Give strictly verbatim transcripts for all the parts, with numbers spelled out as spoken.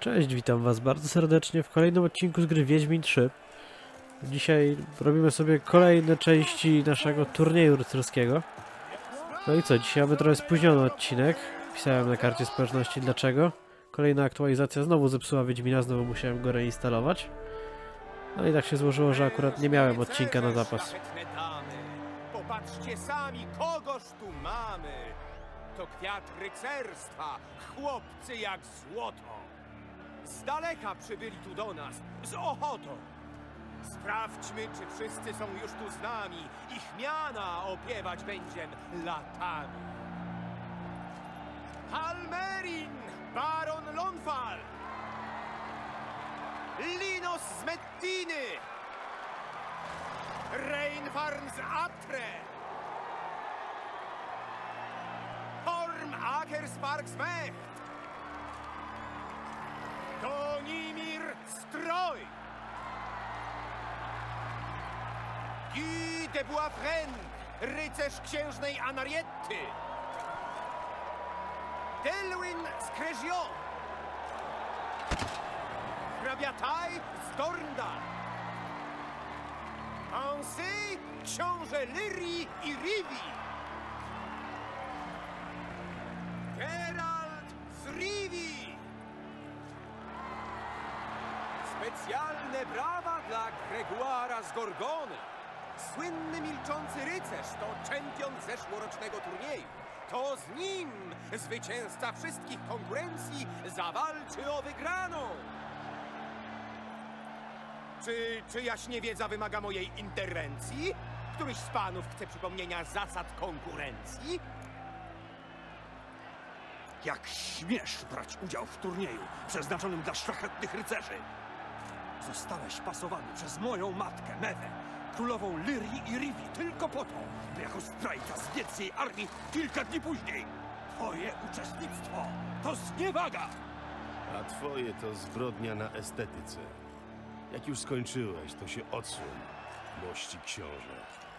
Cześć, witam was bardzo serdecznie w kolejnym odcinku z gry Wiedźmin trzy. Dzisiaj robimy sobie kolejne części naszego turnieju rycerskiego. No i co, dzisiaj mamy trochę spóźniony odcinek. Pisałem na karcie społeczności dlaczego. Kolejna aktualizacja znowu zepsuła Wiedźmina, znowu musiałem go reinstalować. No i tak się złożyło, że akurat nie miałem odcinka na zapas. Popatrzcie sami, kogoż tu mamy! To kwiat rycerstwa, chłopcy jak złoto. Z daleka przybyli tu do nas, z ochotą. Sprawdźmy, czy wszyscy są już tu z nami. Ich miana opiewać będziem latami. Halmerin, baron Lonfal, Linos z Mettiny, Reinfarn z Atre, Horm Akerspark z Mecht, Donimir Stroj, Guy de Boisfren, rycerz księżnej Anarietty, Delwyn z Cregion, Hrabiataj z Dorndal, Ansy, książę Lyrii i Rivi, Geralt z Rivi. Specjalne brawa dla Gregoira z Gorgony. Słynny milczący rycerz to czempion zeszłorocznego turnieju. To z nim zwycięzca wszystkich konkurencji zawalczy o wygraną. Czy czyjaś niewiedza wymaga mojej interwencji? Któryś z panów chce przypomnienia zasad konkurencji? Jak śmiesz brać udział w turnieju przeznaczonym dla szlachetnych rycerzy? Zostałeś pasowany przez moją matkę, Mewę, królową Lyrii i Rivi, tylko po to, by jako zdrajca zbiec jej armii kilka dni później. Twoje uczestnictwo to zniewaga! A twoje to zbrodnia na estetyce. Jak już skończyłeś, to się odsuń, mości książę.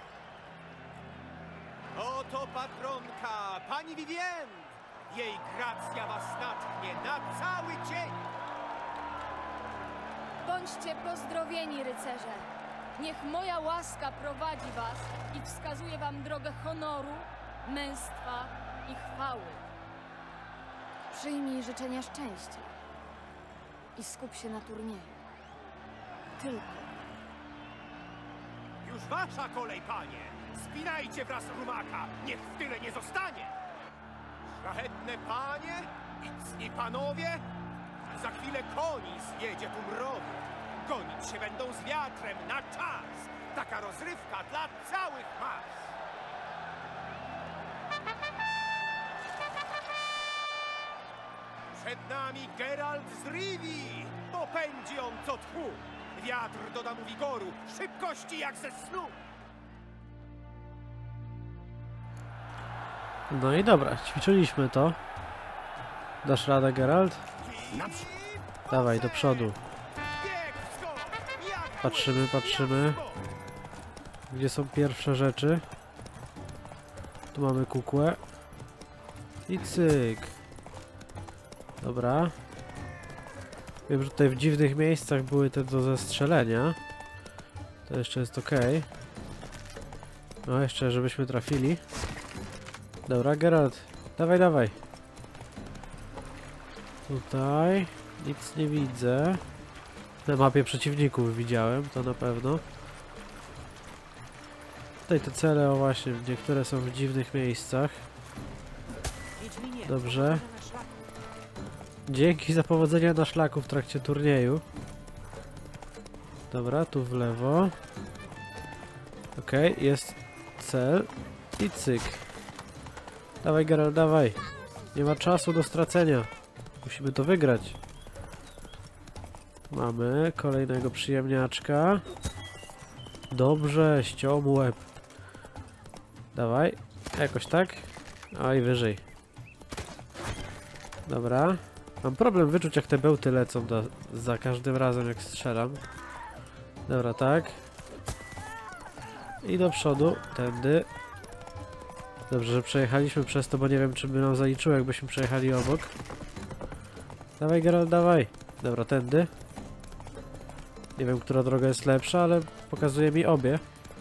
Oto patronka, pani Vivienne. Jej gracja was natchnie na cały dzień. Bądźcie pozdrowieni, rycerze. Niech moja łaska prowadzi was i wskazuje wam drogę honoru, męstwa i chwały. Przyjmij życzenia szczęścia i skup się na turnieju. Tylko. Już wasza kolej, panie. Spinajcie wraz rumaka, niech w tyle nie zostanie. Szlachetne panie i cni panowie, za chwilę koni zjedzie tu mrowie. Gonić się będą z wiatrem na czas. Taka rozrywka dla całych mas. Przed nami Geralt z Rivi. Popędzi on co tchu. Wiatr doda mu wigoru, szybkości jak ze snu. No i dobra, ćwiczyliśmy to. Dasz radę, Geralt? Dawaj, do przodu. Patrzymy, patrzymy. Gdzie są pierwsze rzeczy? Tu mamy kukłę. I cyk. Dobra. Wiem, że tutaj w dziwnych miejscach były te do zestrzelenia. To jeszcze jest ok. No, jeszcze żebyśmy trafili. Dobra, Geralt. Dawaj, dawaj. Tutaj nic nie widzę. Na mapie przeciwników widziałem, to na pewno. Tutaj te cele, o właśnie, niektóre są w dziwnych miejscach. Dobrze. Dzięki za powodzenia na szlaku w trakcie turnieju. Dobra, tu w lewo. Okej, okay, jest cel. I cyk. Dawaj, Geralt, dawaj. Nie ma czasu do stracenia. Musimy to wygrać. Mamy kolejnego przyjemniaczka. Dobrze, ściął mu łeb. Dawaj. Jakoś tak. A i wyżej. Dobra. Mam problem wyczuć, jak te bełty lecą do, za każdym razem, jak strzelam. Dobra, tak. I do przodu. Tędy. Dobrze, że przejechaliśmy przez to, bo nie wiem, czy by nam zaliczyło, jakbyśmy przejechali obok. Dawaj, Geralt, dawaj. Dobra, tędy. Nie wiem, która droga jest lepsza, ale pokazuje mi obie.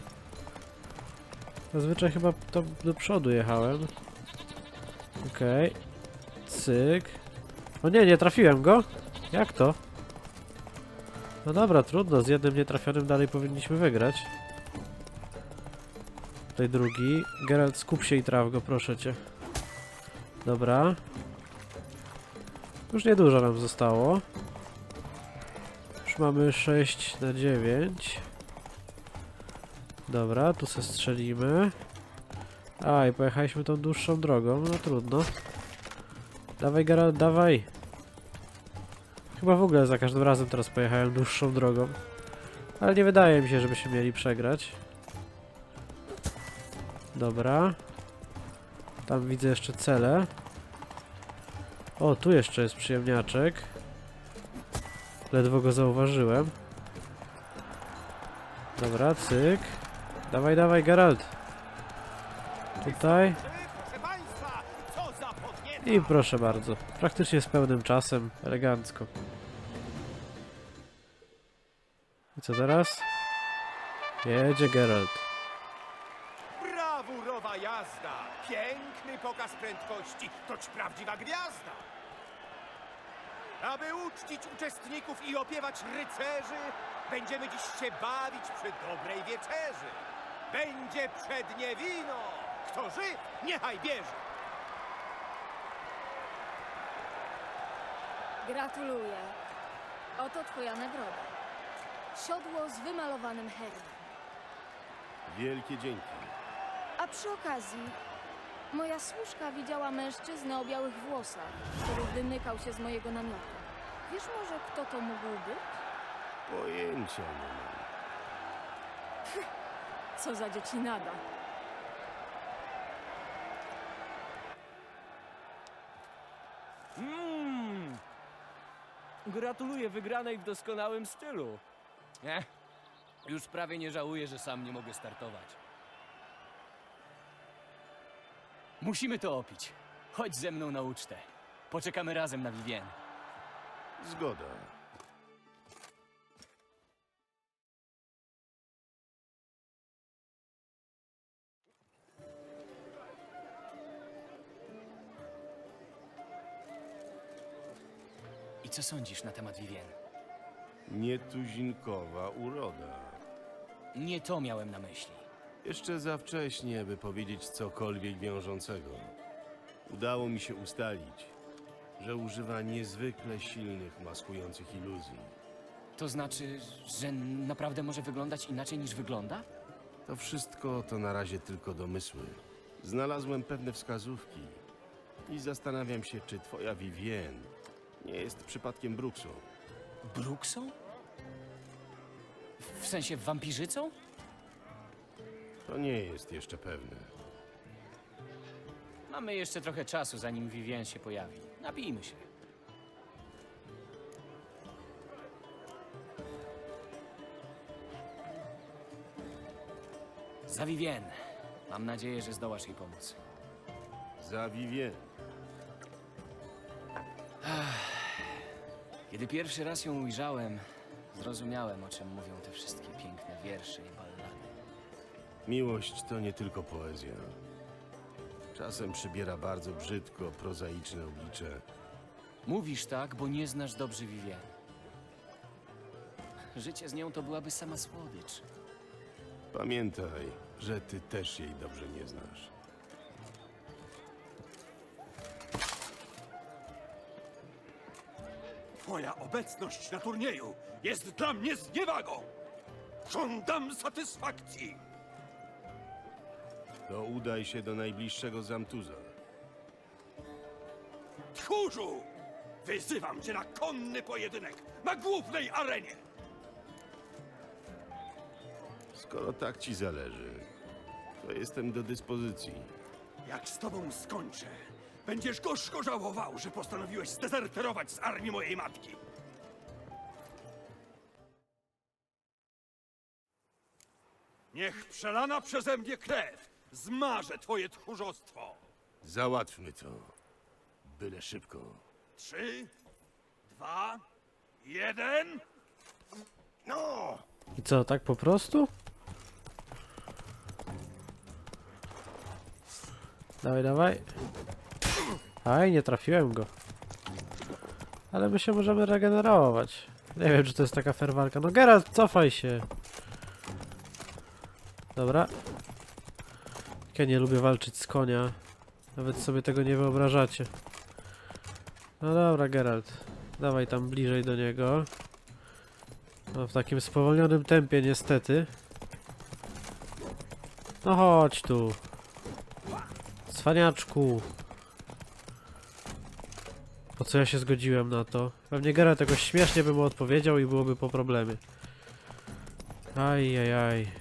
Zazwyczaj chyba tam do przodu jechałem. Okej. Okay. Cyk. O nie, nie trafiłem go? Jak to? No dobra, trudno. Z jednym nietrafionym dalej powinniśmy wygrać. Tutaj drugi. Geralt, skup się i traf go, proszę cię. Dobra. Już niedużo nam zostało. Już mamy sześć na dziewięć. Dobra, tu se strzelimy. A, i pojechaliśmy tą dłuższą drogą. No trudno. Dawaj, Geralt, dawaj. Chyba w ogóle za każdym razem teraz pojechałem dłuższą drogą. Ale nie wydaje mi się, żebyśmy mieli przegrać. Dobra. Tam widzę jeszcze cele. O, tu jeszcze jest przyjemniaczek. Ledwo go zauważyłem. Dobra, cyk. Dawaj, dawaj, Geralt. Tutaj. I proszę bardzo. Praktycznie z pełnym czasem. Elegancko. I co teraz? Jedzie Geralt. Brawurowa jazda! Piękny pokaz prędkości! Toć prawdziwa gwiazda! Aby uczcić uczestników i opiewać rycerzy, będziemy dziś się bawić przy dobrej wieczerzy. Będzie przednie wino! Kto żyw, niechaj bierze! Gratuluję. Oto twoja nagroda. Siodło z wymalowanym herbem. Wielkie dzięki. A przy okazji, moja służka widziała mężczyznę o białych włosach, który wymykał się z mojego namiotu. Wiesz może, kto to mógł być? Pojęcia nie mam. Co za dziecinada. Mmm. Gratuluję wygranej w doskonałym stylu. Nie? Już prawie nie żałuję, że sam nie mogę startować. Musimy to opić. Chodź ze mną na ucztę. Poczekamy razem na Vivien. Zgoda. I co sądzisz na temat Vivien? Nietuzinkowa uroda. Nie to miałem na myśli. Jeszcze za wcześnie, by powiedzieć cokolwiek wiążącego. Udało mi się ustalić, że używa niezwykle silnych, maskujących iluzji. To znaczy, że naprawdę może wyglądać inaczej niż wygląda? To wszystko to na razie tylko domysły. Znalazłem pewne wskazówki i zastanawiam się, czy twoja Vivien nie jest przypadkiem Bruksą. Bruksą? W sensie wampirzycą? To nie jest jeszcze pewne. Mamy jeszcze trochę czasu, zanim Vivien się pojawi. Napijmy się. Za Vivien. Mam nadzieję, że zdołasz jej pomóc. Za Vivien. Kiedy pierwszy raz ją ujrzałem, zrozumiałem, o czym mówią te wszystkie piękne wiersze i ballady. Miłość to nie tylko poezja. Czasem przybiera bardzo brzydko, prozaiczne oblicze. Mówisz tak, bo nie znasz dobrze Vivien. Życie z nią to byłaby sama słodycz. Pamiętaj, że ty też jej dobrze nie znasz. Twoja obecność na turnieju jest dla mnie zniewagą! Żądam satysfakcji! To udaj się do najbliższego Zamtuza. Tchórzu! Wyzywam cię na konny pojedynek na głównej arenie! Skoro tak ci zależy, to jestem do dyspozycji. Jak z tobą skończę, będziesz gorzko żałował, że postanowiłeś zdezerterować z armii mojej matki. Niech przelana przeze mnie krew zmaże twoje tchórzostwo. Załatwmy to. Byle szybko. Trzy, dwa, Jeden. No! I co, tak po prostu? Dawaj, dawaj. Aj, nie trafiłem go. Ale my się możemy regenerować. Nie wiem, czy to jest taka fair walka. No Geralt, cofaj się. Dobra. Ja nie lubię walczyć z konia. Nawet sobie tego nie wyobrażacie. No dobra, Geralt. Dawaj tam bliżej do niego. No w takim spowolnionym tempie niestety. No chodź tu. Cwaniaczku. Po co ja się zgodziłem na to? Pewnie Geralt jakoś śmiesznie by mu odpowiedział i byłoby po problemie. Aj, aj, aj.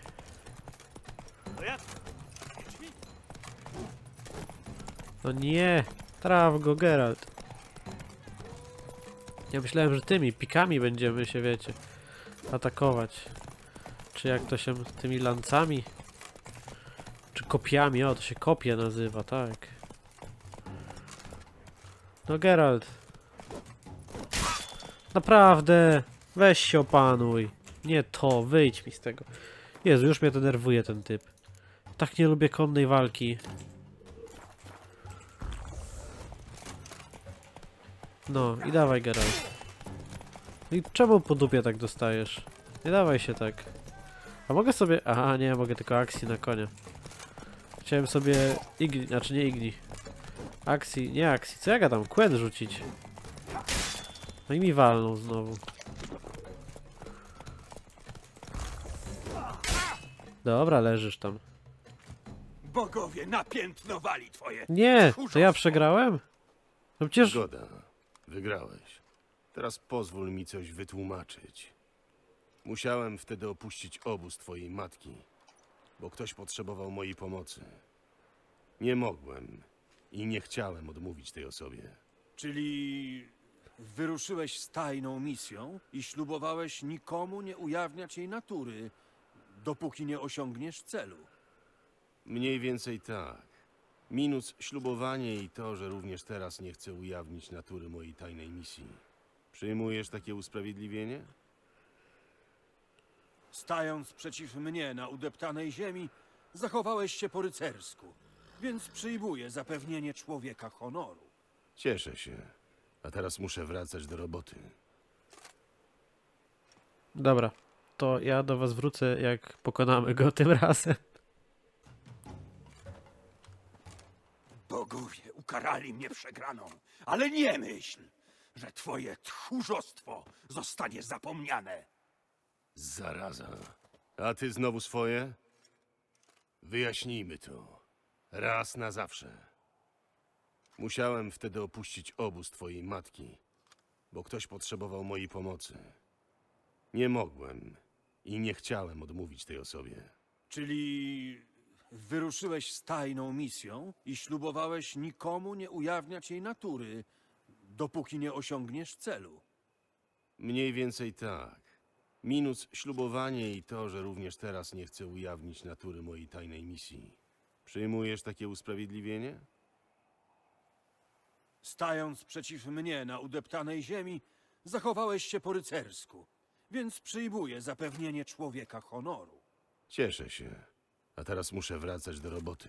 No nie! Traf go, Geralt. Ja myślałem, że tymi pikami będziemy się, wiecie, atakować. Czy jak to się tymi lancami? Czy kopiami? O, to się kopie nazywa, tak. No Geralt. Naprawdę! Weź się opanuj. Nie to, wyjdź mi z tego. Jezu, już mnie denerwuje ten typ. Tak nie lubię konnej walki. No i dawaj, Geralt. I czemu po dupie tak dostajesz? Nie dawaj się tak. A mogę sobie... Aha, nie, mogę tylko akcji na konia. Chciałem sobie igni, znaczy nie igni. Akcji, nie akcji. Co ja gadam? Kłen rzucić. No i mi walną znowu. Dobra, leżysz tam. Bogowie napiętnowali twoje. Nie! To ja tchórzostwo. przegrałem? No przecież... Zgoda. Wygrałeś. Teraz pozwól mi coś wytłumaczyć. Musiałem wtedy opuścić obóz twojej matki, bo ktoś potrzebował mojej pomocy. Nie mogłem i nie chciałem odmówić tej osobie. Czyli wyruszyłeś z tajną misją i ślubowałeś nikomu nie ujawniać jej natury, dopóki nie osiągniesz celu. Mniej więcej tak. Minus ślubowanie i to, że również teraz nie chcę ujawnić natury mojej tajnej misji. Przyjmujesz takie usprawiedliwienie? Stając przeciw mnie na udeptanej ziemi, zachowałeś się po rycersku, więc przyjmuję zapewnienie człowieka honoru. Cieszę się. A teraz muszę wracać do roboty. Dobra, to ja do was wrócę, jak pokonamy go tym razem. Bogowie ukarali mnie przegraną, ale nie myśl, że twoje tchórzostwo zostanie zapomniane. Zaraza. A ty znowu swoje? Wyjaśnijmy to. Raz na zawsze. Musiałem wtedy opuścić obóz twojej matki, bo ktoś potrzebował mojej pomocy. Nie mogłem i nie chciałem odmówić tej osobie. Czyli wyruszyłeś z tajną misją i ślubowałeś nikomu nie ujawniać jej natury, dopóki nie osiągniesz celu. Mniej więcej tak. Minus ślubowanie i to, że również teraz nie chcę ujawnić natury mojej tajnej misji. Przyjmujesz takie usprawiedliwienie? Stając przeciw mnie na udeptanej ziemi, zachowałeś się po rycersku, więc przyjmuję zapewnienie człowieka honoru. Cieszę się. A teraz muszę wracać do roboty.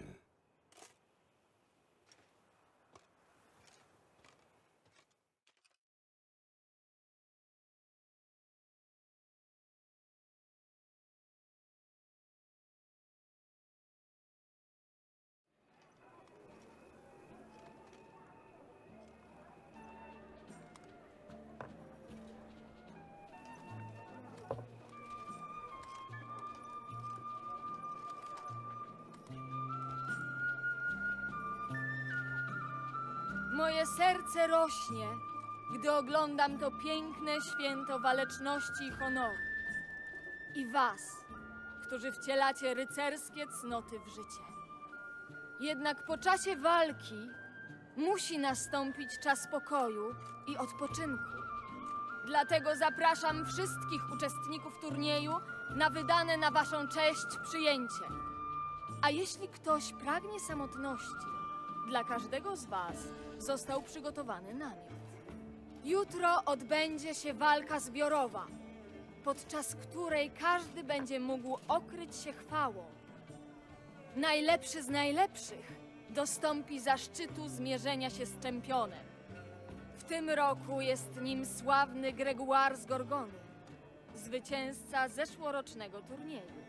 Moje serce rośnie, gdy oglądam to piękne święto waleczności i honoru. I was, którzy wcielacie rycerskie cnoty w życie. Jednak po czasie walki musi nastąpić czas pokoju i odpoczynku. Dlatego zapraszam wszystkich uczestników turnieju na wydane na waszą cześć przyjęcie. A jeśli ktoś pragnie samotności, dla każdego z was został przygotowany namiot. Jutro odbędzie się walka zbiorowa, podczas której każdy będzie mógł okryć się chwałą. Najlepszy z najlepszych dostąpi zaszczytu zmierzenia się z czempionem. W tym roku jest nim sławny Gregoire z Gorgony, zwycięzca zeszłorocznego turnieju.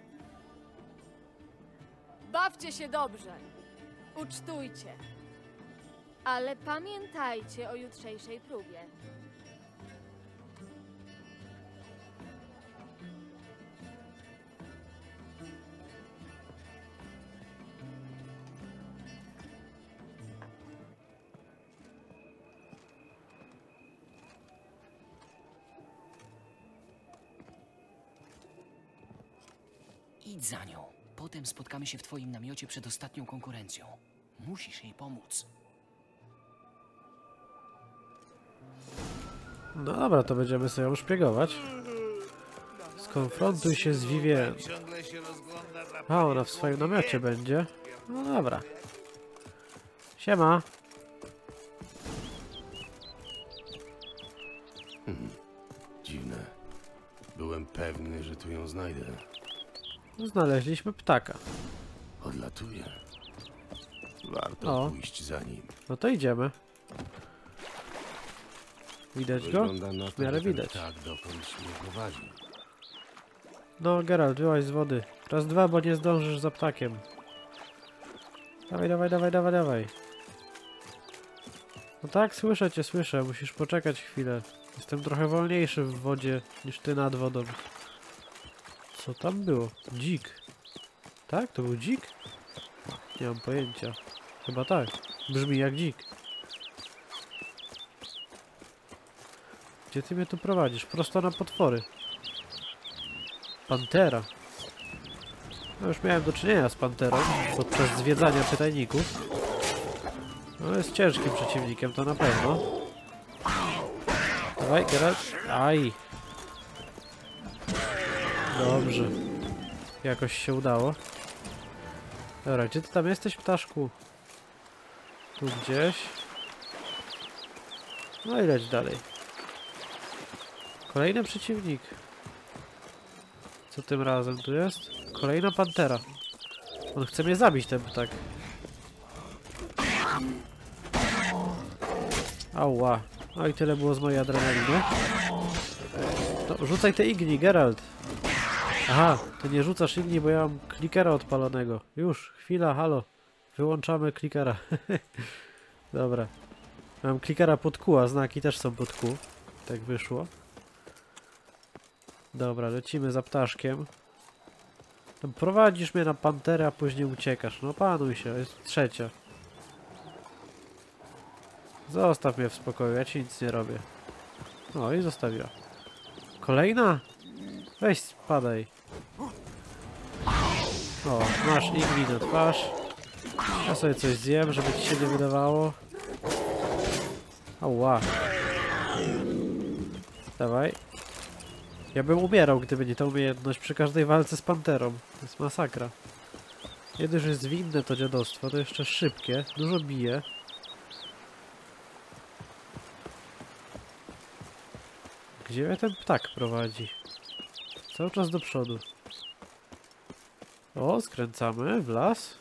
Bawcie się dobrze, ucztujcie, ale pamiętajcie o jutrzejszej próbie. Idź za nią. Potem spotkamy się w twoim namiocie przed ostatnią konkurencją. Musisz jej pomóc. No dobra, to będziemy sobie ją szpiegować. Skonfrontuj się z Vivien. A, ona w swoim namiocie będzie. No dobra. Siema. Hmm. Dziwne. Byłem pewny, że tu ją znajdę. Znaleźliśmy ptaka. Odlatuje. Warto O. pójść za nim. No to idziemy. Widać go? Wygląda na W to, miarę że ten widać. ptak dokądś mnie prowadzi. No, Geralt, wyłaź z wody. Raz, dwa, bo nie zdążysz za ptakiem. Dawaj, dawaj, dawaj, dawaj, dawaj. No tak, słyszę cię, słyszę. Musisz poczekać chwilę. Jestem trochę wolniejszy w wodzie niż ty nad wodą. Co tam było? Dzik. Tak? To był dzik? Nie mam pojęcia. Chyba tak. Brzmi jak dzik. Gdzie ty mnie tu prowadzisz? Prosto na potwory. Pantera. No już miałem do czynienia z panterą podczas zwiedzania pytajników. No jest ciężkim przeciwnikiem, to na pewno. Dawaj, Geralt. Aj. Dobrze. Jakoś się udało. Dobra, gdzie ty tam jesteś, ptaszku? Tu gdzieś. No i leć dalej. Kolejny przeciwnik. Co tym razem tu jest? Kolejna pantera. On chce mnie zabić, ten ptak. Ała. No i tyle było z mojej adrenaliny. No, rzucaj te igni, Geralt. Aha, ty nie rzucasz igni, bo ja mam klikera odpalonego. Już, chwila, halo. Wyłączamy klikera. Dobra. Mam klikera pod kół, a znaki też są pod kół. Tak wyszło. Dobra, lecimy za ptaszkiem. Tam prowadzisz mnie na panterę, a później uciekasz. No panuj się, jest trzecia. Zostaw mnie w spokoju, ja ci nic nie robię. No i zostawiła. Kolejna? Weź spadaj. O, masz igni na twarz. Ja sobie coś zjem, żeby ci się nie wydawało. Ała. Dawaj. Ja bym umierał, gdyby nie ta umiejętność przy każdej walce z panterą. To jest masakra. Nie dość, że jest zwinne to dziadostwo, to jeszcze szybkie. Dużo bije. Gdzie mnie ten ptak prowadzi? Cały czas do przodu. O, skręcamy w las.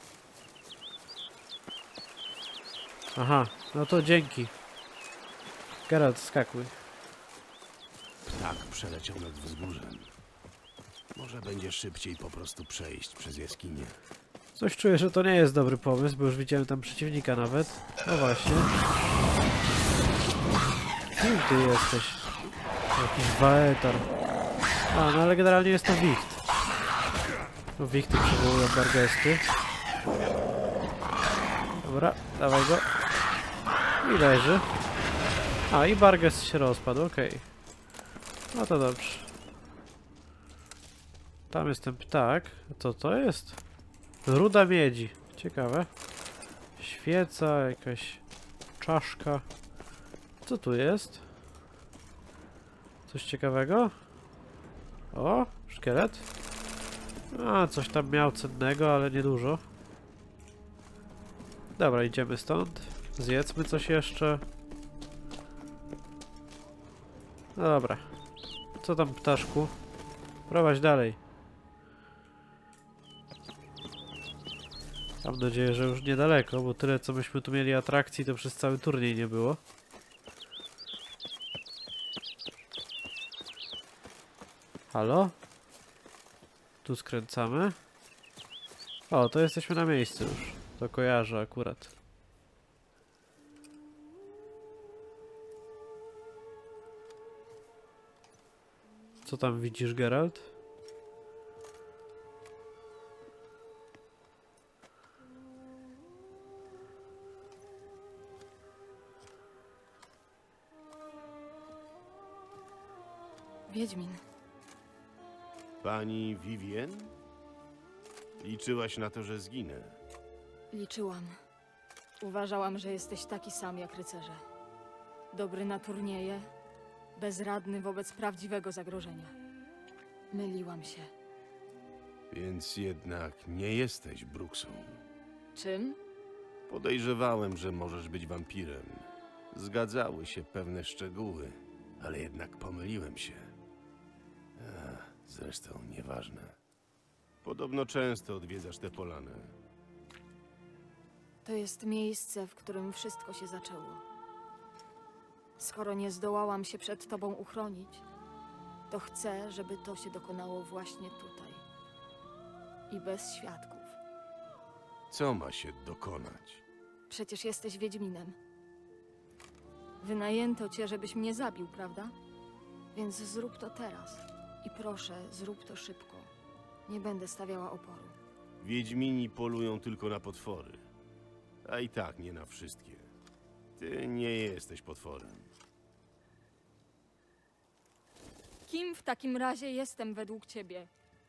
Aha, no to dzięki. Geralt, skakuj. Ptak przeleciał nad wzgórzem. Może będzie szybciej po prostu przejść przez jaskinię. Coś czuję, że to nie jest dobry pomysł, bo już widziałem tam przeciwnika nawet. No właśnie. Kim ty jesteś? Jakiś waetar. A, no ale generalnie jest to wicht. No wichty przywołują bargesty. Dobra, dawaj go. I leży. A, i bargest się rozpadł, okej. Okay. No to dobrze. Tam jest ten ptak. Co to jest? Ruda miedzi. Ciekawe. Świeca, jakaś czaszka. Co tu jest? Coś ciekawego? O, szkielet. A, coś tam miał cennego, ale niedużo. Dobra, idziemy stąd. Zjedzmy coś jeszcze. No dobra. Co tam, ptaszku? Prowadź dalej. Mam nadzieję, że już niedaleko, bo tyle co myśmy tu mieli atrakcji, to przez cały turniej nie było. Halo? Tu skręcamy. O, to jesteśmy na miejscu już. To kojarzę akurat. Co tam widzisz, Geralt? Wiedźmin. Pani Vivien? Liczyłaś na to, że zginę. Liczyłam. Uważałam, że jesteś taki sam jak rycerze. Dobry na turnieje, bezradny wobec prawdziwego zagrożenia. Myliłam się. Więc jednak nie jesteś Bruksą. Czym? Podejrzewałem, że możesz być wampirem. Zgadzały się pewne szczegóły, ale jednak pomyliłem się. Ech, zresztą nieważne. Podobno często odwiedzasz tę polanę. To jest miejsce, w którym wszystko się zaczęło. Skoro nie zdołałam się przed tobą uchronić, to chcę, żeby to się dokonało właśnie tutaj. I bez świadków. Co ma się dokonać? Przecież jesteś Wiedźminem. Wynajęto cię, żebyś mnie zabił, prawda? Więc zrób to teraz. I proszę, zrób to szybko. Nie będę stawiała oporu. Wiedźmini polują tylko na potwory. A i tak nie na wszystkie. Ty nie jesteś potworem. Kim w takim razie jestem według ciebie?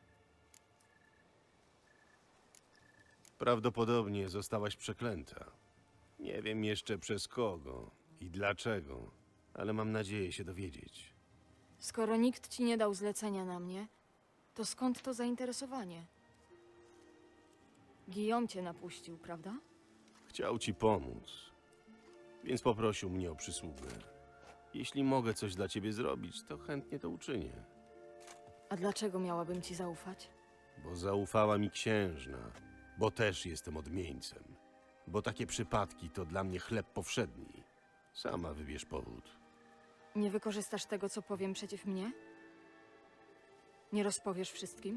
Prawdopodobnie zostałaś przeklęta. Nie wiem jeszcze przez kogo i dlaczego, ale mam nadzieję się dowiedzieć. Skoro nikt ci nie dał zlecenia na mnie, to skąd to zainteresowanie? Guillaume cię napuścił, prawda? Chciał ci pomóc, więc poprosił mnie o przysługę. Jeśli mogę coś dla ciebie zrobić, to chętnie to uczynię. A dlaczego miałabym ci zaufać? Bo zaufała mi księżna, bo też jestem odmieńcem. Bo takie przypadki to dla mnie chleb powszedni. Sama wybierz powód. Nie wykorzystasz tego, co powiem przeciw mnie? Nie rozpowiesz wszystkim?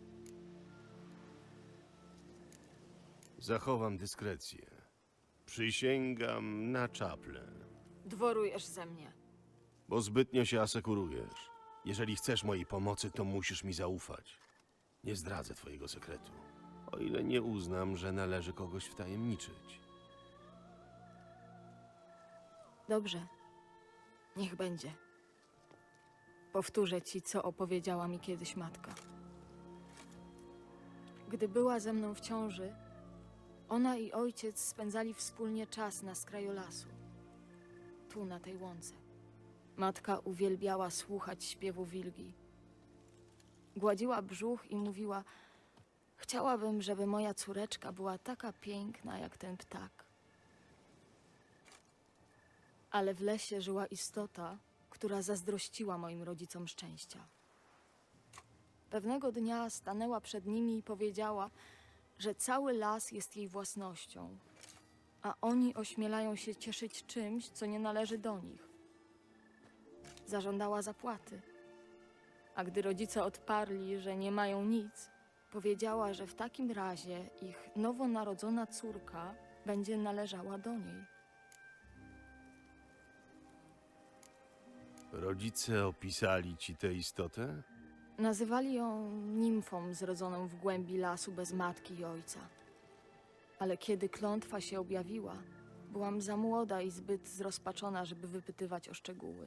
Zachowam dyskrecję. Przysięgam na czaplę. Dworujesz ze mnie. Bo zbytnio się asekurujesz. Jeżeli chcesz mojej pomocy, to musisz mi zaufać. Nie zdradzę twojego sekretu. O ile nie uznam, że należy kogoś wtajemniczyć. Dobrze. Niech będzie. Powtórzę ci, co opowiedziała mi kiedyś matka. Gdy była ze mną w ciąży, ona i ojciec spędzali wspólnie czas na skraju lasu. Tu, na tej łące. Matka uwielbiała słuchać śpiewu wilgi. Gładziła brzuch i mówiła: chciałabym, żeby moja córeczka była taka piękna jak ten ptak. Ale w lesie żyła istota, która zazdrościła moim rodzicom szczęścia. Pewnego dnia stanęła przed nimi i powiedziała, że cały las jest jej własnością, a oni ośmielają się cieszyć czymś, co nie należy do nich. Zażądała zapłaty, a gdy rodzice odparli, że nie mają nic, powiedziała, że w takim razie ich nowonarodzona córka będzie należała do niej. Rodzice opisali ci tę istotę? Nazywali ją nimfą zrodzoną w głębi lasu bez matki i ojca. Ale kiedy klątwa się objawiła, byłam za młoda i zbyt zrozpaczona, żeby wypytywać o szczegóły.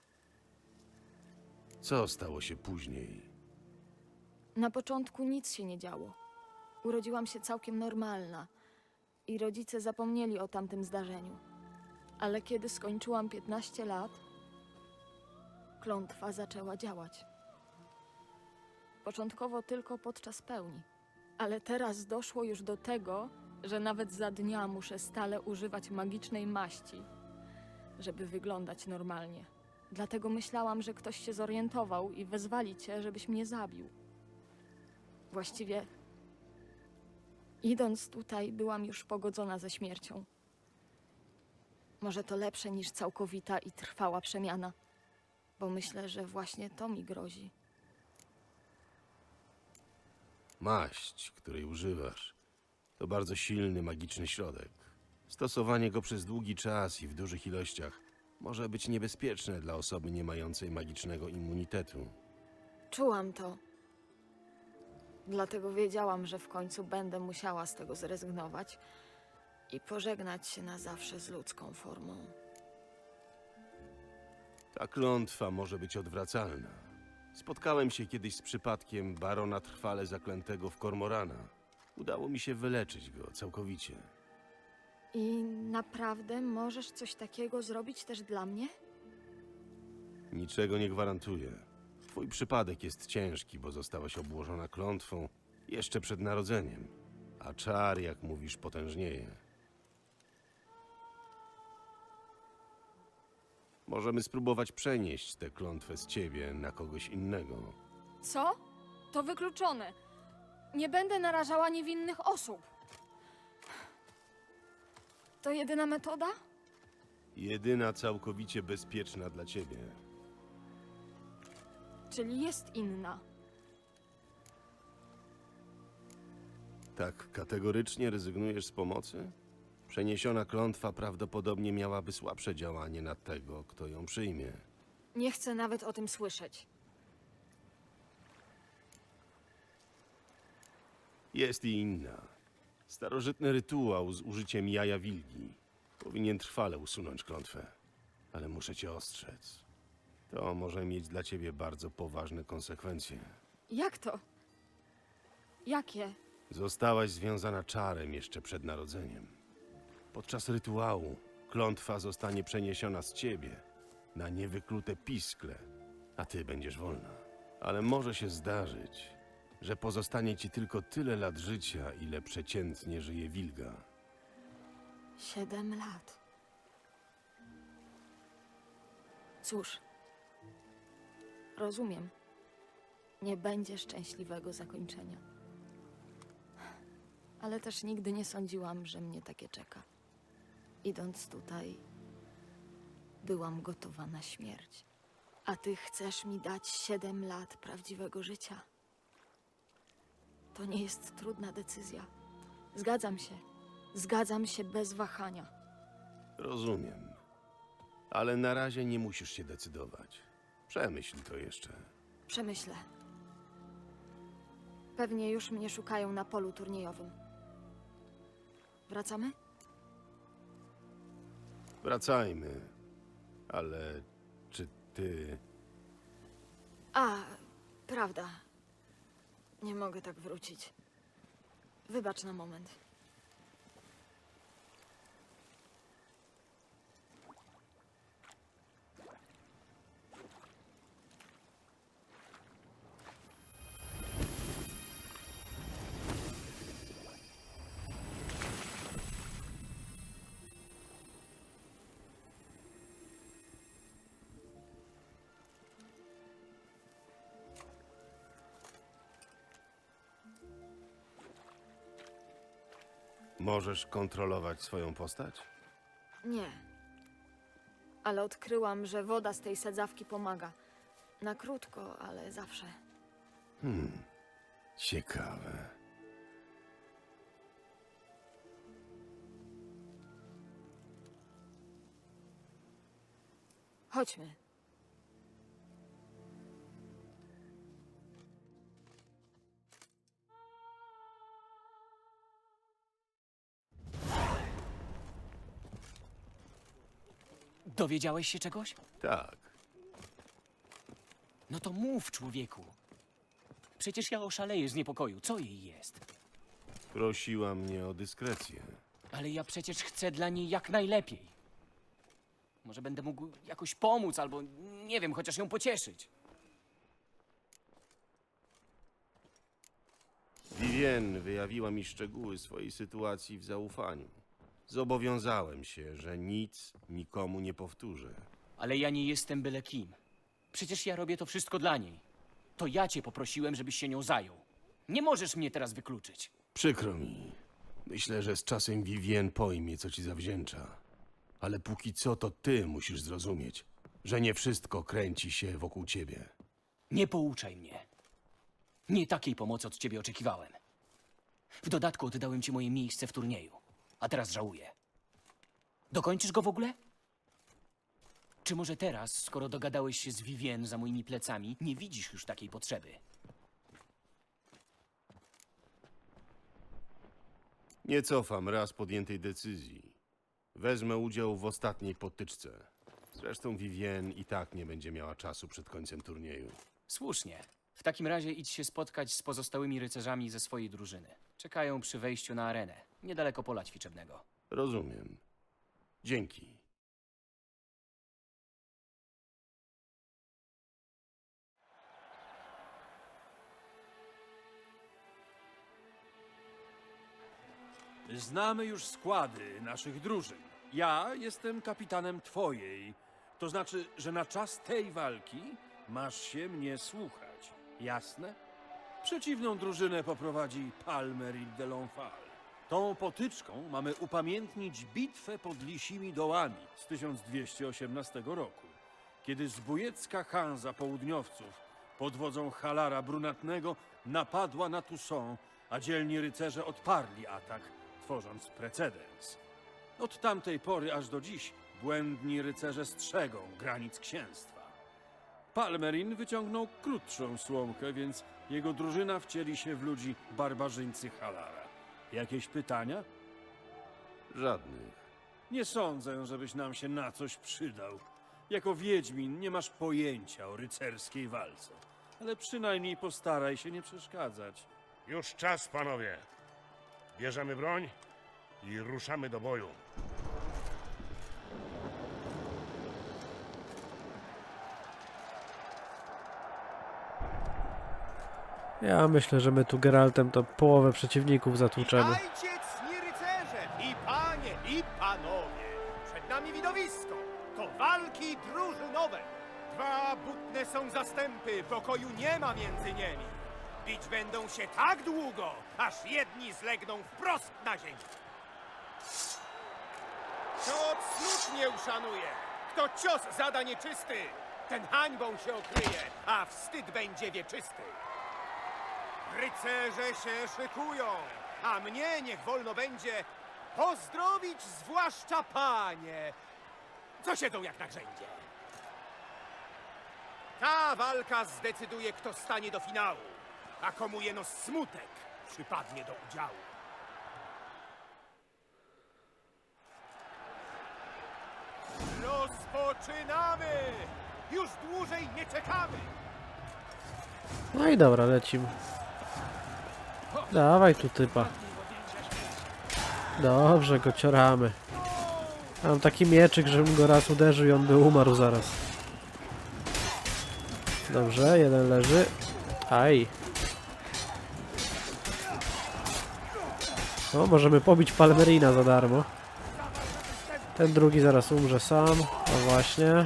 Co stało się później? Na początku nic się nie działo. Urodziłam się całkiem normalna i rodzice zapomnieli o tamtym zdarzeniu. Ale kiedy skończyłam piętnaście lat, klątwa zaczęła działać. Początkowo tylko podczas pełni. Ale teraz doszło już do tego, że nawet za dnia muszę stale używać magicznej maści, żeby wyglądać normalnie. Dlatego myślałam, że ktoś się zorientował i wezwali cię, żebyś mnie zabił. Właściwie, idąc tutaj, byłam już pogodzona ze śmiercią. Może to lepsze niż całkowita i trwała przemiana, bo myślę, że właśnie to mi grozi. Maść, której używasz, to bardzo silny magiczny środek. Stosowanie go przez długi czas i w dużych ilościach może być niebezpieczne dla osoby nie mającej magicznego immunitetu. Czułam to. Dlatego wiedziałam, że w końcu będę musiała z tego zrezygnować i pożegnać się na zawsze z ludzką formą. Ta klątwa może być odwracalna. Spotkałem się kiedyś z przypadkiem barona trwale zaklętego w Kormorana. Udało mi się wyleczyć go całkowicie. I naprawdę możesz coś takiego zrobić też dla mnie? Niczego nie gwarantuję. Twój przypadek jest ciężki, bo zostałaś obłożona klątwą jeszcze przed narodzeniem, a czar, jak mówisz, potężnieje. Możemy spróbować przenieść tę klątwę z ciebie na kogoś innego. Co? To wykluczone. Nie będę narażała niewinnych osób. To jedyna metoda? Jedyna całkowicie bezpieczna dla ciebie. Czyli jest inna. Tak kategorycznie rezygnujesz z pomocy? Przeniesiona klątwa prawdopodobnie miałaby słabsze działanie na tego, kto ją przyjmie. Nie chcę nawet o tym słyszeć. Jest i inna. Starożytny rytuał z użyciem jaja wilgi. Powinien trwale usunąć klątwę. Ale muszę cię ostrzec. To może mieć dla ciebie bardzo poważne konsekwencje. Jak to? Jakie? Zostałaś związana czarem jeszcze przed narodzeniem. Podczas rytuału klątwa zostanie przeniesiona z ciebie na niewyklute piskle, a ty będziesz wolna. Ale może się zdarzyć, że pozostanie ci tylko tyle lat życia, ile przeciętnie żyje wilga. Siedem lat. Cóż, rozumiem. Nie będzie szczęśliwego zakończenia. Ale też nigdy nie sądziłam, że mnie takie czeka. Idąc tutaj, byłam gotowa na śmierć. A ty chcesz mi dać siedem lat prawdziwego życia. To nie jest trudna decyzja. Zgadzam się. Zgadzam się bez wahania. Rozumiem. Ale na razie nie musisz się decydować. Przemyśl to jeszcze. Przemyślę. Pewnie już mnie szukają na polu turniejowym. Wracamy? Wracajmy. Ale czy ty... A, prawda. Nie mogę tak wrócić. Wybacz na moment. Możesz kontrolować swoją postać? Nie. Ale odkryłam, że woda z tej sadzawki pomaga. Na krótko, ale zawsze. Hmm, ciekawe. Chodźmy. Dowiedziałeś się czegoś? Tak. No to mów, człowieku. Przecież ja oszaleję z niepokoju. Co jej jest? Prosiła mnie o dyskrecję. Ale ja przecież chcę dla niej jak najlepiej. Może będę mógł jakoś pomóc, albo nie wiem, chociaż ją pocieszyć. Vivienne wyjawiła mi szczegóły swojej sytuacji w zaufaniu. Zobowiązałem się, że nic nikomu nie powtórzę. Ale ja nie jestem byle kim. Przecież ja robię to wszystko dla niej. To ja cię poprosiłem, żebyś się nią zajął. Nie możesz mnie teraz wykluczyć. Przykro mi. Myślę, że z czasem Vivien pojmie, co ci zawdzięcza. Ale póki co to ty musisz zrozumieć, że nie wszystko kręci się wokół ciebie. Nie pouczaj mnie. Nie takiej pomocy od ciebie oczekiwałem. W dodatku oddałem ci moje miejsce w turnieju, a teraz żałuję. Dokończysz go w ogóle? Czy może teraz, skoro dogadałeś się z Vivien za moimi plecami, nie widzisz już takiej potrzeby? Nie cofam raz podjętej decyzji. Wezmę udział w ostatniej potyczce. Zresztą Vivien i tak nie będzie miała czasu przed końcem turnieju. Słusznie. W takim razie idź się spotkać z pozostałymi rycerzami ze swojej drużyny. Czekają przy wejściu na arenę, niedaleko pola ćwiczebnego. Rozumiem. Dzięki. Znamy już składy naszych drużyn. Ja jestem kapitanem twojej. To znaczy, że na czas tej walki masz się mnie słuchać. Jasne? Przeciwną drużynę poprowadzi Palmerin de Lonfal. Tą potyczką mamy upamiętnić bitwę pod Lisimi Dołami z tysiąc dwieście osiemnastego roku, kiedy zbójecka Hanza Południowców pod wodzą Halara Brunatnego napadła na Toussaint, a dzielni rycerze odparli atak, tworząc precedens. Od tamtej pory aż do dziś błędni rycerze strzegą granic księstwa. Palmerin wyciągnął krótszą słomkę, więc jego drużyna wcieli się w ludzi barbarzyńcy Halara. Jakieś pytania? Żadnych. Nie sądzę, żebyś nam się na coś przydał. Jako wiedźmin nie masz pojęcia o rycerskiej walce, ale przynajmniej postaraj się nie przeszkadzać. Już czas, panowie. Bierzemy broń i ruszamy do boju. Ja myślę, że my tu Geraltem to połowę przeciwników zatłuczemy. Witajcie, cni rycerze, i panie, i panowie. Przed nami widowisko. To walki drużynowe. Dwa butne są zastępy, pokoju nie ma między nimi. Bić będą się tak długo, aż jedni zlegną wprost na ziemię. Kto cnót nie uszanuje, kto cios zada nieczysty, ten hańbą się okryje, a wstyd będzie wieczysty. Rycerze się szykują, a mnie niech wolno będzie pozdrowić zwłaszcza panie, co siedzą jak na grzędzie. Ta walka zdecyduje, kto stanie do finału, a komu jeno smutek przypadnie do udziału. Rozpoczynamy! Już dłużej nie czekamy! No i dobra, lecimy. Dawaj tu typa. Dobrze, go cioramy. Mam taki mieczyk, żebym go raz uderzył i on by umarł zaraz. Dobrze, jeden leży. Aj. O, możemy pobić Palmerina za darmo. Ten drugi zaraz umrze sam. No właśnie.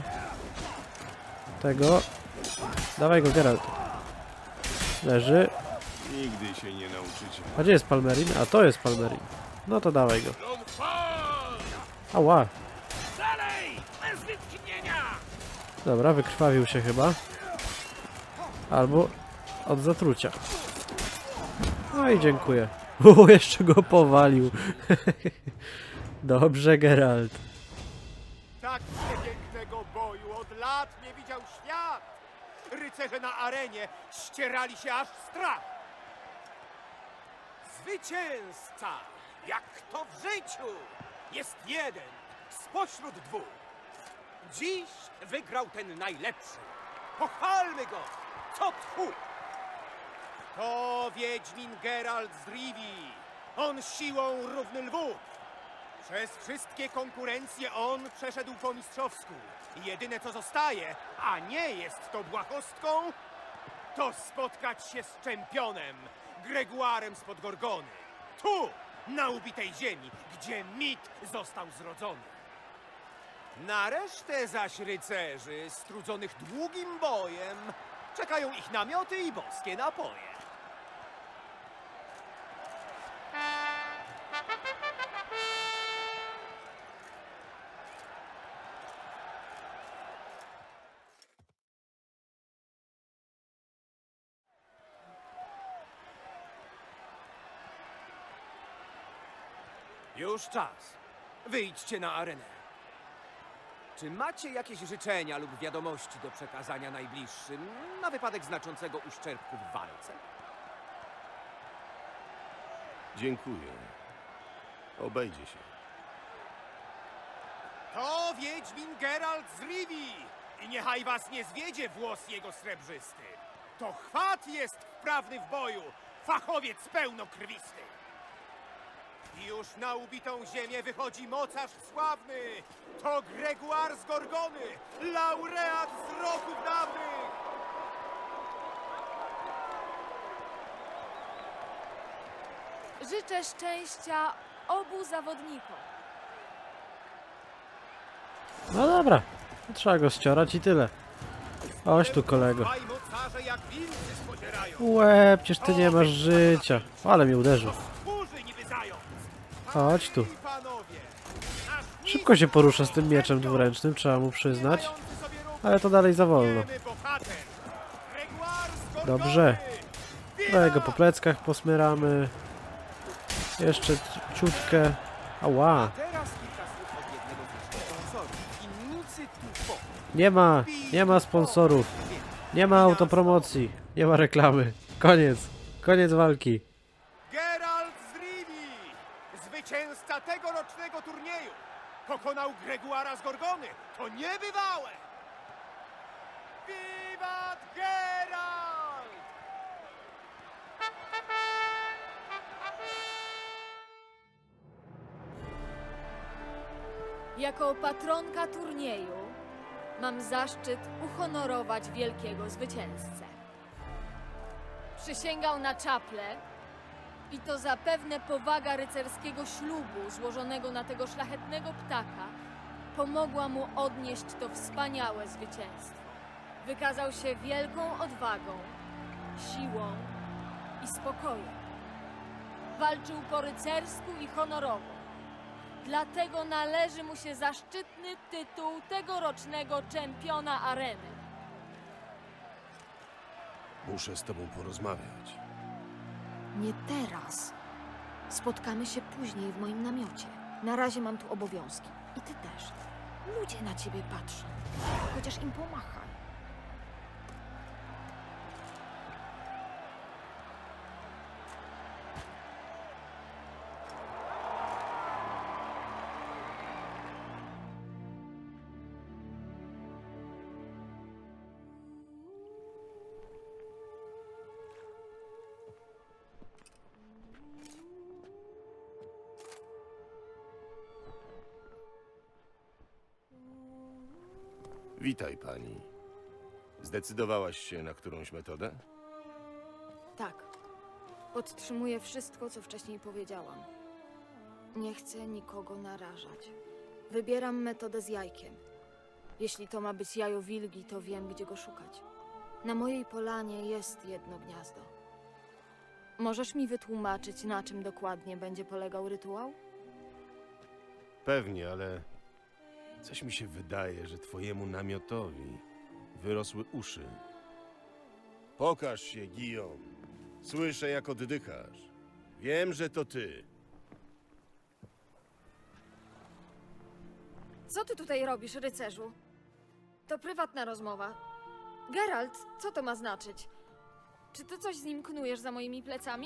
Tego. Dawaj go, Geralt. Leży. Nigdy się nie nauczycie. A gdzie jest Palmerin? A to jest Palmerin. No to dawaj go. Ała. Dobra, wykrwawił się chyba. Albo od zatrucia. No i dziękuję. U, jeszcze go powalił. Dobrze, Geralt. Tak pięknego boju od lat nie widział świat. Rycerze na arenie ścierali się aż w strach. Zwycięzca, jak to w życiu, jest jeden spośród dwóch. Dziś wygrał ten najlepszy. Pochwalmy go, co tchu. To wiedźmin Geralt z Rivii. On siłą równy lwu. Przez wszystkie konkurencje on przeszedł po mistrzowsku. I jedyne co zostaje, a nie jest to błahostką, to spotkać się z czempionem, Greguarem spod Gorgony. Tu, na ubitej ziemi, gdzie mit został zrodzony. Na resztę zaś rycerzy, strudzonych długim bojem, czekają ich namioty i boskie napoje. Już czas. Wyjdźcie na arenę. Czy macie jakieś życzenia lub wiadomości do przekazania najbliższym na wypadek znaczącego uszczerbku w walce? Dziękuję. Obejdzie się. To Wiedźmin Geralt z Rivii i niechaj was nie zwiedzie włos jego srebrzysty. To chwat jest wprawny w boju, fachowiec pełnokrwisty. I już na ubitą ziemię wychodzi mocarz sławny. To Gregoire z Gorgony, laureat z roków dawnych. Życzę szczęścia obu zawodnikom. No dobra, trzeba go ściorać i tyle. Chodź tu, kolego. Dwaj mocarze jak wilcy spodzierają. Łe, przecież ty nie masz życia. Ale mnie uderzył. Skórzy niby zając. Chodź tu. Panie i panowie, nasz Szybko się porusza z tym mieczem dwuręcznym, trzeba mu przyznać. Ale to dalej za wolno. Dobrze. Trochę go po pleckach posmyramy. Jeszcze ciutkę. Ała. Teraz kilka słów od jednego z naszych sponsorów. Winnicy tu po. Nie ma, nie ma sponsorów. Nie ma autopromocji. Nie ma reklamy. Koniec. Koniec walki. Geralt z Rivii, zwycięzca tegorocznego turnieju, pokonał Gregoira z Gorgony. To niebywałe! Wiwat Geralt! Jako patronka turnieju mam zaszczyt uhonorować wielkiego zwycięzcę. Przysięgał na czaple i to zapewne powaga rycerskiego ślubu złożonego na tego szlachetnego ptaka pomogła mu odnieść to wspaniałe zwycięstwo. Wykazał się wielką odwagą, siłą i spokojem. Walczył po rycersku i honorowo. Dlatego należy mu się zaszczytny tytuł tegorocznego czempiona areny. Muszę z tobą porozmawiać. Nie teraz. Spotkamy się później w moim namiocie. Na razie mam tu obowiązki. I ty też. Ludzie na ciebie patrzą. Chociaż im pomachaj. Witaj, pani. Zdecydowałaś się na którąś metodę? Tak. Podtrzymuję wszystko, co wcześniej powiedziałam. Nie chcę nikogo narażać. Wybieram metodę z jajkiem. Jeśli to ma być jajo wilgi, to wiem, gdzie go szukać. Na mojej polanie jest jedno gniazdo. Możesz mi wytłumaczyć, na czym dokładnie będzie polegał rytuał? Pewnie, ale coś mi się wydaje, że twojemu namiotowi wyrosły uszy. Pokaż się, Guillaume. Słyszę, jak oddychasz. Wiem, że to ty. Co ty tutaj robisz, rycerzu? To prywatna rozmowa. Geralt, co to ma znaczyć? Czy ty coś z nim knujesz za moimi plecami?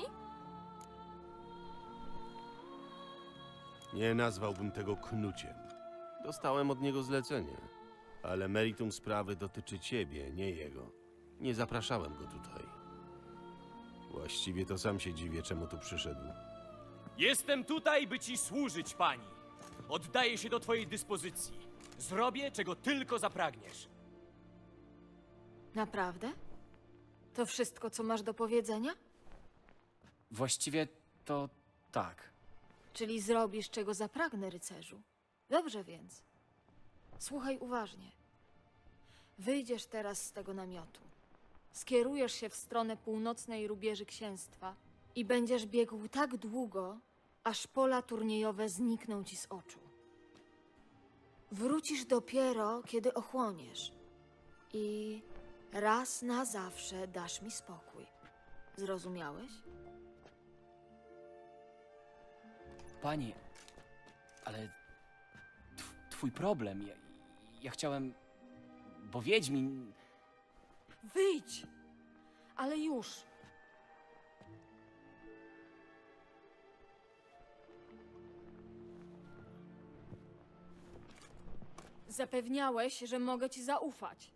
Nie nazwałbym tego knuciem. Dostałem od niego zlecenie, ale meritum sprawy dotyczy ciebie, nie jego. Nie zapraszałem go tutaj. Właściwie to sam się dziwię, czemu tu przyszedł. Jestem tutaj, by ci służyć, pani. Oddaję się do twojej dyspozycji. Zrobię, czego tylko zapragniesz. Naprawdę? To wszystko, co masz do powiedzenia? Właściwie to tak. Czyli zrobisz, czego zapragnę, rycerzu. Dobrze więc. Słuchaj uważnie. Wyjdziesz teraz z tego namiotu. Skierujesz się w stronę północnej rubieży księstwa i będziesz biegł tak długo, aż pola turniejowe znikną ci z oczu. Wrócisz dopiero, kiedy ochłoniesz. I raz na zawsze dasz mi spokój. Zrozumiałeś? Pani, ale tw twój problem. Ja, ja chciałem. Bo Wiedźmin. Wyjdź! Ale już! Zapewniałeś, że mogę ci zaufać.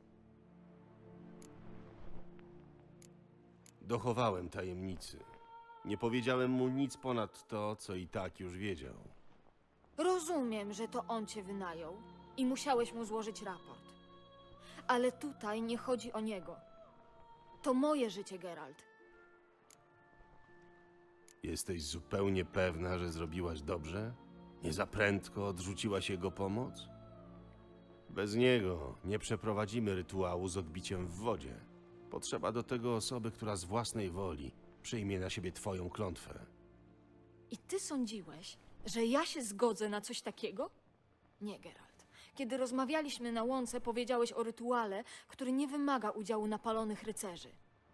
Dochowałem tajemnicy. Nie powiedziałem mu nic ponad to, co i tak już wiedział. Rozumiem, że to on cię wynajął i musiałeś mu złożyć raport. Ale tutaj nie chodzi o niego. To moje życie, Geralt. Jesteś zupełnie pewna, że zrobiłaś dobrze? Nie za prędko odrzuciłaś jego pomoc? Bez niego nie przeprowadzimy rytuału z odbiciem w wodzie. Potrzeba do tego osoby, która z własnej woli przyjmie na siebie twoją klątwę. I ty sądziłeś, że ja się zgodzę na coś takiego? Nie, Geralt. Kiedy rozmawialiśmy na łące, powiedziałeś o rytuale, który nie wymaga udziału napalonych rycerzy.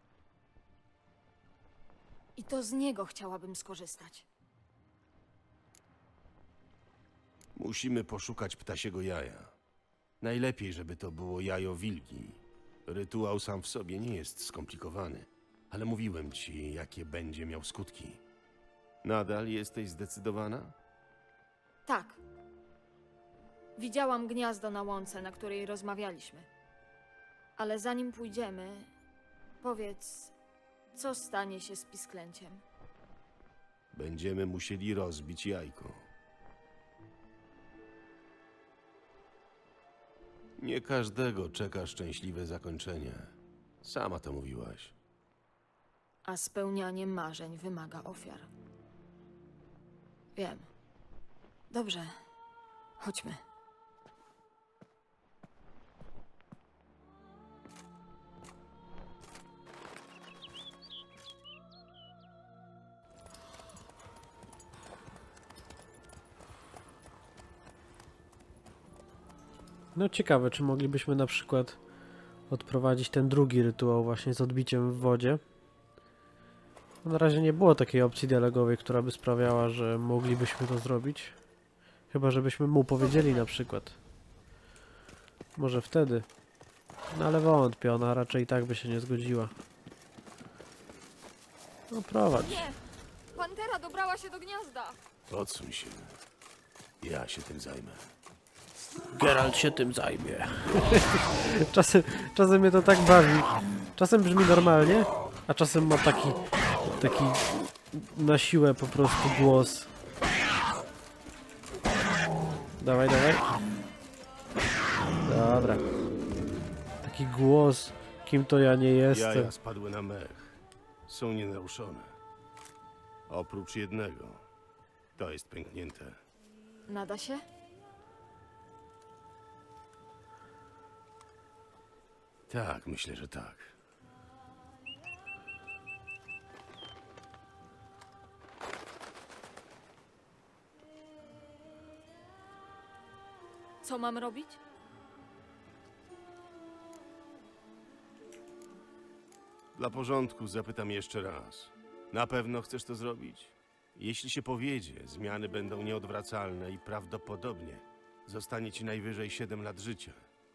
I to z niego chciałabym skorzystać. Musimy poszukać ptasiego jaja. Najlepiej, żeby to było jajo wilki. Rytuał sam w sobie nie jest skomplikowany, ale mówiłem ci, jakie będzie miał skutki. Nadal jesteś zdecydowana? Tak. Widziałam gniazdo na łące, na której rozmawialiśmy. Ale zanim pójdziemy, powiedz, co stanie się z pisklęciem? Będziemy musieli rozbić jajko. Nie każdego czeka szczęśliwe zakończenie. Sama to mówiłaś. A spełnianie marzeń wymaga ofiar. Wiem. Dobrze. Chodźmy. No ciekawe, czy moglibyśmy na przykład odprowadzić ten drugi rytuał właśnie z odbiciem w wodzie. Na razie nie było takiej opcji dialogowej, która by sprawiała, że moglibyśmy to zrobić. Chyba, żebyśmy mu powiedzieli na przykład. Może wtedy. No ale wątpię, ona raczej i tak by się nie zgodziła. No prowadź. Nie! Pantera dobrała się do gniazda! Odsuń się. Ja się tym zajmę. Geralt się tym zajmie. czasem, czasem mnie to tak bawi. Czasem brzmi normalnie, a czasem ma taki, taki na siłę po prostu głos. Dawaj, dawaj. Dobra. Taki głos, kim to ja nie jestem. Jaja spadły na mech. Są nienaruszone. Oprócz jednego. To jest pęknięte. Nada się? Tak, myślę, że tak. Co mam robić? Dla porządku zapytam jeszcze raz. Na pewno chcesz to zrobić? Jeśli się powiedzie, zmiany będą nieodwracalne i prawdopodobnie zostanie ci najwyżej siedem lat życia.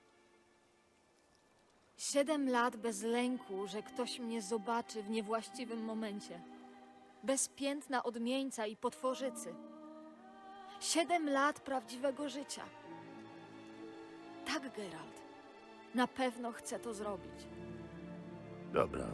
Siedem lat bez lęku, że ktoś mnie zobaczy w niewłaściwym momencie. Bez piętna odmieńca i potworzycy. Siedem lat prawdziwego życia. Tak, Geralt. Na pewno chcę to zrobić. Dobra.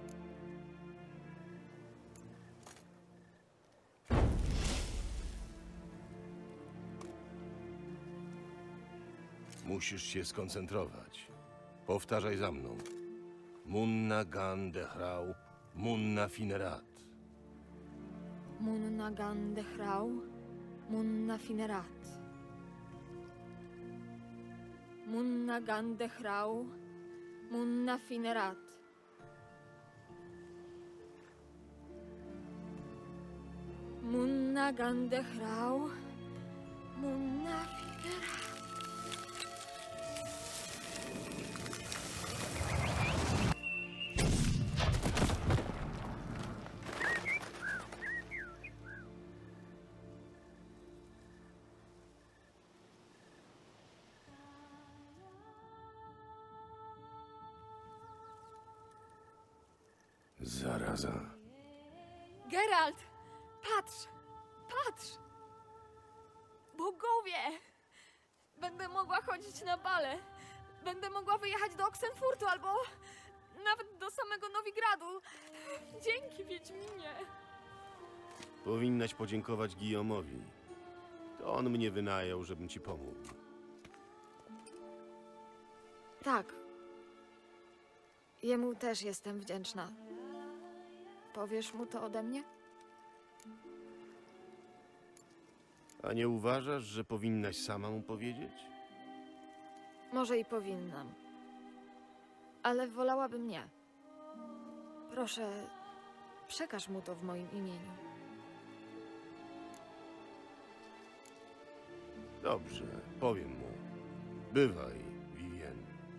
Musisz się skoncentrować. Powtarzaj za mną. Munna gan dechrau, munna finerat. Munna gan hrau, munna finerat. Munna gande hrau, munna finerat. Munna gande hrau, munna finerat. Zaraza. Geralt, patrz, patrz! Bogowie! Będę mogła chodzić na bale. Będę mogła wyjechać do Oxenfurtu albo nawet do samego Nowigradu. Dzięki, Wiedźminie. Powinnaś podziękować Guillaume'owi. To on mnie wynajął, żebym ci pomógł. Tak. Jemu też jestem wdzięczna. Powiesz mu to ode mnie? A nie uważasz, że powinnaś sama mu powiedzieć? Może i powinnam. Ale wolałabym nie. Proszę, przekaż mu to w moim imieniu. Dobrze, powiem mu. Bywaj, Vivien.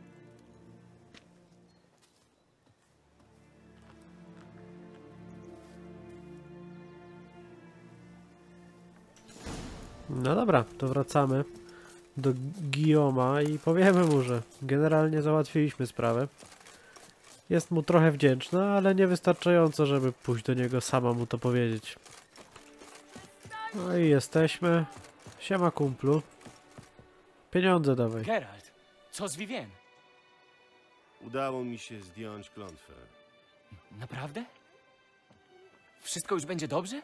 No dobra, to wracamy do Guillaume'a i powiemy mu, że generalnie załatwiliśmy sprawę. Jest mu trochę wdzięczna, ale niewystarczająco, żeby pójść do niego sama mu to powiedzieć. No i jesteśmy. Siema, kumplu. Pieniądze dawaj. Geralt, co z Vivien? Udało mi się zdjąć klątwę. Naprawdę? Wszystko już będzie dobrze?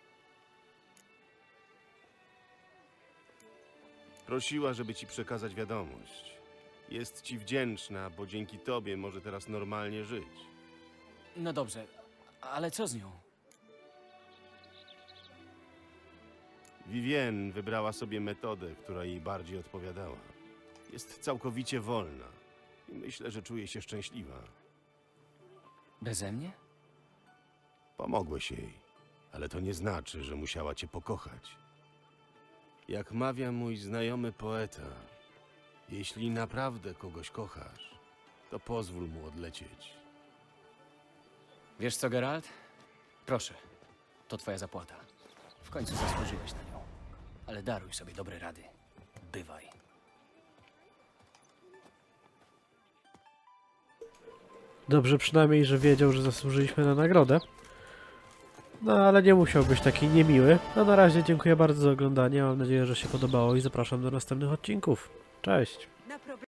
Prosiła, żeby ci przekazać wiadomość. Jest ci wdzięczna, bo dzięki tobie może teraz normalnie żyć. No dobrze, ale co z nią? Vivien wybrała sobie metodę, która jej bardziej odpowiadała. Jest całkowicie wolna i myślę, że czuje się szczęśliwa. Beze mnie? Pomogłeś jej, ale to nie znaczy, że musiała cię pokochać. Jak mawia mój znajomy poeta, jeśli naprawdę kogoś kochasz, to pozwól mu odlecieć. Wiesz co, Geralt? Proszę, to twoja zapłata. W końcu zasłużyłeś na nią. Ale daruj sobie dobre rady. Bywaj. Dobrze przynajmniej, że wiedział, że zasłużyliśmy na nagrodę. No ale nie musiał być taki niemiły. No na razie dziękuję bardzo za oglądanie. Mam nadzieję, że się podobało i zapraszam do następnych odcinków. Cześć!